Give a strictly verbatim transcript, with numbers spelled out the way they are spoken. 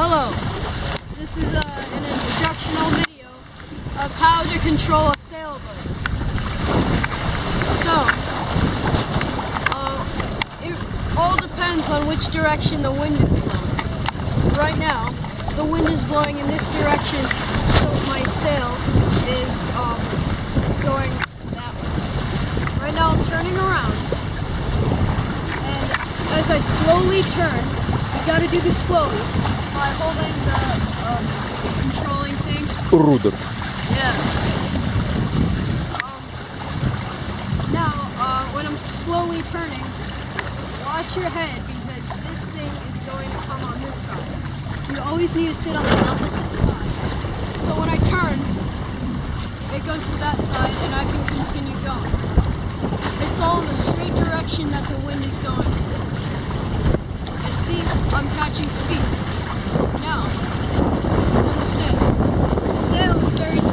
Hello, this is uh, an instructional video of how to control a sailboat. So, uh, it all depends on which direction the wind is blowing. Right now, the wind is blowing in this direction, so my sail is um, it's going that way. Right now I'm turning around, and as I slowly turn, you gotta do this slowly by holding the um, controlling thing. Rudder. Yeah. Um, now, uh, when I'm slowly turning, watch your head because this thing is going to come on this side. You always need to sit on the opposite side. So when I turn, it goes to that side and I can continue going. It's all in the straight direction that the wind is going. And see, I'm catching speed. Now, on the sail. The sail is very